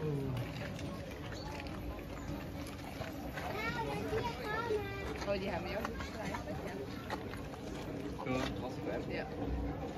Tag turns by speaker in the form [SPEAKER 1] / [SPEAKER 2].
[SPEAKER 1] Oh, die haben wir auch gestreift, ja.
[SPEAKER 2] Für was für App?
[SPEAKER 1] Ja.